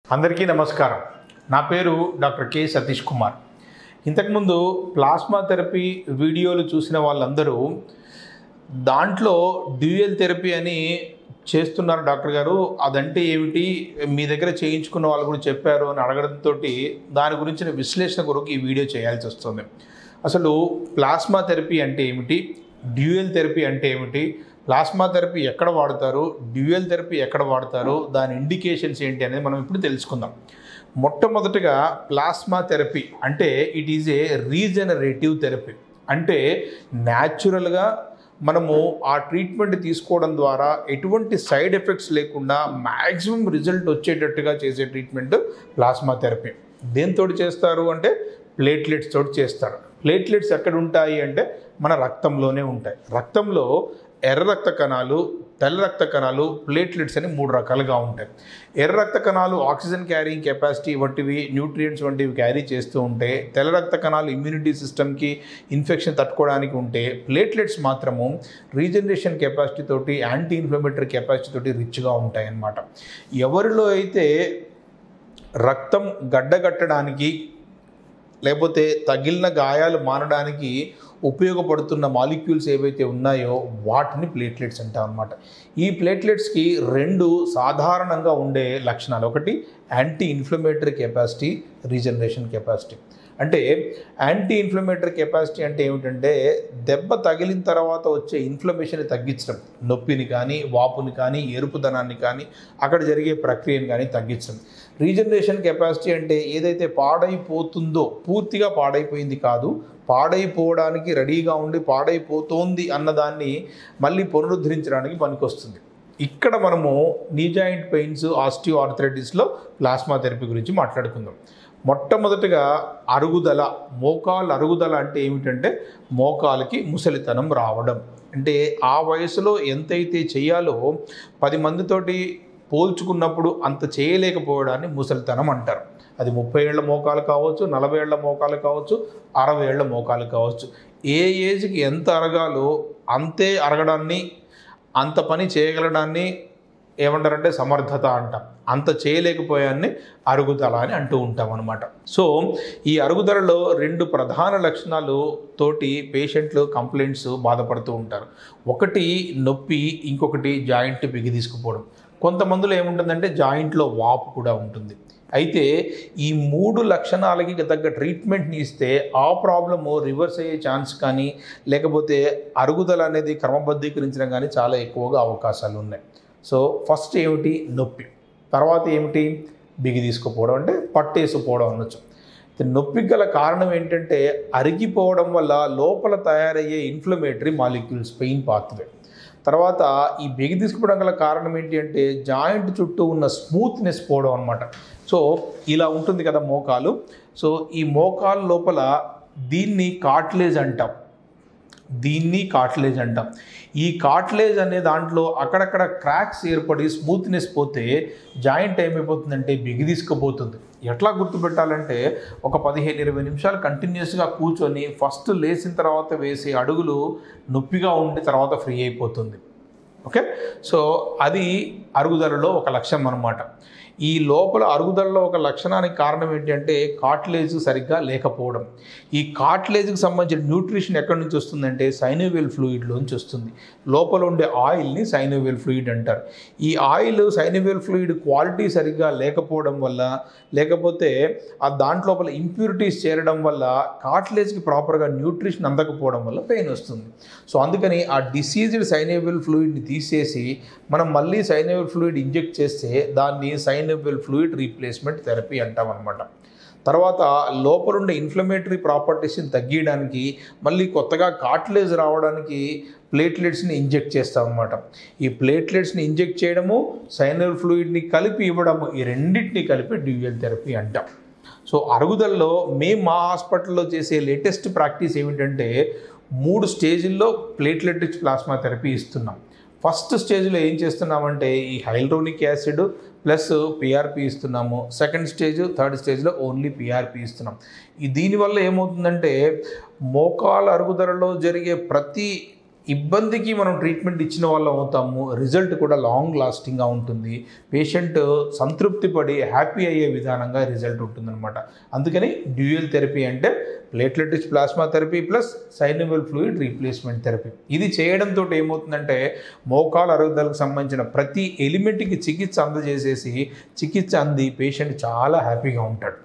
అందరికీ నమస్కారం. నా పేరు డాక్టర్ కె సతీష్ కుమార్. ఇంతకుముందు ప్లాస్మా థెరపీ వీడియోలు చూసిన వాళ్ళందరూ దాంట్లో డ్యూయల్ థెరపీ అని చేస్తున్నారు డాక్టర్ గారు, అదంటే ఏమిటి, మీ దగ్గర చేయించుకున్న వాళ్ళు కూడా చెప్పారు అని అడగడంతో దాని గురించిన విశ్లేషణ కొరకు ఈ వీడియో చేయాల్సి వస్తుంది. అసలు ప్లాస్మా థెరపీ అంటే ఏమిటి, డ్యూయల్ థెరపీ అంటే ఏమిటి, ప్లాస్మా థెరపీ ఎక్కడ వాడతారు, డ్యూయల్ థెరపీ ఎక్కడ వాడతారు, దాని ఇండికేషన్స్ ఏంటి అనేది మనం ఇప్పుడు తెలుసుకుందాం. మొట్టమొదటిగా ప్లాస్మా థెరపీ అంటే it is a regenerative therapy. అంటే న్యాచురల్గా మనము ఆ ట్రీట్మెంట్ తీసుకోవడం ద్వారా ఎటువంటి సైడ్ ఎఫెక్ట్స్ లేకుండా మ్యాక్సిమం రిజల్ట్ వచ్చేటట్టుగా చేసే ట్రీట్మెంట్ ప్లాస్మా థెరపీ. దేంతో చేస్తారు అంటే ప్లేట్లెట్స్ తోటి చేస్తారు. ప్లేట్లెట్స్ ఎక్కడ ఉంటాయి అంటే మన రక్తంలోనే ఉంటాయి. రక్తంలో ఎర్ర రక్త కణాలు, తెల్ల రక్త కణాలు, ప్లేట్లెట్స్ అని 3 రకాలుగా ఉంటాయి. ఎర్ర రక్త కణాలు ఆక్సిజన్ క్యారింగ్ కెపాసిటీ వంటివి, న్యూట్రియంట్స్ వంటివి క్యారీ చేస్తూ ఉంటే, తెల్ల రక్త కణాలు ఇమ్యూనిటీ సిస్టమ్కి ఇన్ఫెక్షన్ తట్టుకోవడానికి ఉంటే, ప్లేట్లెట్స్ మాత్రము రీజనరేషన్ కెపాసిటీ తోటి, యాంటీ ఇన్ఫ్లమేటరీ కెపాసిటీ తోటి రిచ్గా ఉంటాయి అన్నమాట. ఎవరిలో అయితే రక్తం గడ్డగట్టడానికి లేకపోతే తగిలిన గాయాలు మానడానికి ఉపయోగపడుతున్న మాలిక్యూల్స్ ఏవైతే ఉన్నాయో వాటిని ప్లేట్లెట్స్ అంటాం అన్నమాట. ఈ ప్లేట్లెట్స్కి 2 సాధారణంగా ఉండే లక్షణాలు. ఒకటి anti inflammatory capacity, regeneration capacity. అంటే యాంటీ ఇన్ఫ్లమేటరీ కెపాసిటీ అంటే ఏమిటంటే దెబ్బ తగిలిన తర్వాత వచ్చే ఇన్ఫ్లమేషన్ని తగ్గించడం, నొప్పిని కానీ, వాపుని కానీ, ఎరుపుదనాన్ని కానీ, అక్కడ జరిగే ప్రక్రియను కానీ తగ్గించడం. రీజనరేషన్ కెపాసిటీ అంటే ఏదైతే పాడైపోతుందో, పూర్తిగా పాడైపోయింది కాదు, పాడైపోవడానికి రెడీగా ఉండి పాడైపోతోంది అన్నదాన్ని మళ్ళీ పునరుద్ధరించడానికి పనికొస్తుంది. ఇక్కడ మనము నీ జాయింట్ పెయిన్స్, ఆస్టియో ఆర్థరైటిస్లో ప్లాస్మా థెరపీ గురించి మాట్లాడుకుందాం. మొట్టమొదటిగా అరుగుదల, మోకాలు అరుగుదల అంటే ఏమిటంటే మోకాలకి ముసలితనం రావడం. అంటే ఆ వయసులో ఎంతైతే చేయాలో 10 మందితోటి పోల్చుకున్నప్పుడు అంత చేయలేకపోవడాన్ని ముసలితనం అంటారు. అది 30 ఏళ్ల మోకాలు కావచ్చు, 40 ఏళ్ల మోకాలు కావచ్చు, 60 ఏళ్ల మోకాలు కావచ్చు. ఏ ఏజ్కి ఎంత అరగాలో అంతే అరగడాన్ని, అంత పని చేయగలడాన్ని ఏమంటారంటే సమర్థత అంటాం. అంత చేయలేకపోయాన్ని అరుగుదల అని అంటూ ఉంటాం అన్నమాట. సో ఈ అరుగుదలలో 2 ప్రధాన లక్షణాలు తోటి పేషెంట్లు కంప్లైంట్స్ బాధపడుతూ ఉంటారు. ఒకటి నొప్పి, ఇంకొకటి జాయింట్ బిగి తీసుకుపోవడం. కొంతమందిలో ఏముంటుందంటే జాయింట్లో వాపు కూడా ఉంటుంది. అయితే ఈ 3 లక్షణాలకి తగ్గ ట్రీట్మెంట్ని ఇస్తే ఆ ప్రాబ్లము రివర్స్ అయ్యే ఛాన్స్ కానీ, లేకపోతే అరుగుదల అనేది క్రమబద్ధీకరించడం కానీ చాలా ఎక్కువగా అవకాశాలు ఉన్నాయి. సో ఫస్ట్ ఏమిటి నొప్పి, తర్వాత ఏమిటి బిగి తీసుకుపోవడం, అంటే పట్టేసుకుపోవడం అనొచ్చు. నొప్పికి గల కారణం ఏంటంటే అరిగిపోవడం వల్ల లోపల తయారయ్యే ఇన్ఫ్లమేటరీ మాలిక్యూల్స్, పెయిన్ పాత్వే. తర్వాత ఈ బిగి తీసుకుపోవడం గల కారణం ఏంటి అంటే జాయింట్ చుట్టూ ఉన్న స్మూత్నెస్ పోవడం అనమాట. సో ఇలా ఉంటుంది కదా మోకాలు. సో ఈ మోకాలు లోపల దీన్ని కార్టిలేజ్ అంటాం. ఈ కార్టిలేజ్ అనే దాంట్లో అక్కడక్కడ క్రాక్స్ ఏర్పడి స్మూత్నెస్ పోతే జాయింట్ ఏమైపోతుందంటే బిగి తీసుకుపోతుంది. ఎట్లా గుర్తుపెట్టాలంటే ఒక 15-20 నిమిషాలు కంటిన్యూస్గా కూర్చొని ఫస్ట్ లేచిన తర్వాత వేసే అడుగులు నొప్పిగా ఉండి తర్వాత ఫ్రీ అయిపోతుంది. ఓకే, సో అది అరుగుదలలో ఒక లక్షణం అన్నమాట. ఈ లోపల అరుగుదలలో ఒక లక్షణానికి కారణం ఏంటంటే కార్టిలేజ్ సరిగ్గా లేకపోవడం. ఈ కార్టిలేజ్కి సంబంధించిన న్యూట్రిషన్ ఎక్కడి నుంచి వస్తుందంటే సైనోవియల్ ఫ్లూయిడ్లోంచి వస్తుంది. లోపల ఉండే ఆయిల్ని సైనోవియల్ ఫ్లూయిడ్ అంటారు. ఈ ఆయిల్, సైనోవియల్ ఫ్లూయిడ్ క్వాలిటీ సరిగ్గా లేకపోవడం వల్ల, లేకపోతే ఆ దాంట్లోపల ఇంప్యూరిటీస్ చేరడం వల్ల, కార్టిలేజ్కి ప్రాపర్గా న్యూట్రిషన్ అందకపోవడం వల్ల పెయిన్ వస్తుంది. సో అందుకని ఆ డిసీజ్డ్ సైనోవియల్ ఫ్లూయిడ్ని తీసేసి మనం మళ్ళీ సైనోవియల్ ఫ్లూయిడ్ ఇంజెక్ట్ చేస్తే దాన్ని సైనోవియల్ ఫ్లూయిడ్ రీప్లేస్మెంట్ థెరపీ అంటాం అనమాట. తర్వాత లోపలుండే ఇన్ఫ్లమేటరీ ప్రాపర్టీస్ని తగ్గించడానికి, మళ్ళీ కొత్తగా కార్టిలేజ్ రావడానికి ప్లేట్లెట్స్ని ఇంజెక్ట్ చేస్తాం అనమాట. ఈ ప్లేట్లెట్స్ని ఇంజెక్ట్ చేయడము, సైనోవియల్ ఫ్లూయిడ్ని కలిపి ఇవ్వడము, ఈ రెండింటిని కలిపి డ్యూయల్ థెరపీ అంటాం. సో అరుగుదలలో మేము మా హాస్పిటల్లో చేసే లేటెస్ట్ ప్రాక్టీస్ ఏమిటంటే 3 స్టేజ్ల్లో ప్లేట్లెట్-రిచ్ ప్లాస్మా థెరపీ ఇస్తున్నాం. ఫస్ట్ స్టేజ్లో ఏం చేస్తున్నామంటే ఈ హైల్రోనిక్ యాసిడ్ ప్లస్ పిఆర్పి ఇస్తున్నాము. సెకండ్ స్టేజ్, థర్డ్ స్టేజ్లో ఓన్లీ పిఆర్పి ఇస్తున్నాం. దీనివల్ల ఏమవుతుందంటే మోకాల అరుగుదలలో జరిగే ప్రతి ఇబ్బందికి మనం ట్రీట్మెంట్ ఇచ్చిన వాళ్ళం అవుతాము, రిజల్ట్ కూడా లాంగ్ లాస్టింగ్గా ఉంటుంది, పేషెంట్ సంతృప్తి పడి హ్యాపీ అయ్యే విధానంగా రిజల్ట్ ఉంటుందన్నమాట. అందుకని డ్యూయల్ థెరపీ అంటే platelet rich plasma therapy plus synovial fluid replacement therapy. ఇది చేయడంతో ఏమవుతుందంటే మోకాల అరుగుదలకు సంబంధించిన ప్రతి ఎలిమెంట్కి చికిత్స అందజేసేసి చికిత్స అంది పేషెంట్ చాలా హ్యాపీగా ఉంటాడు.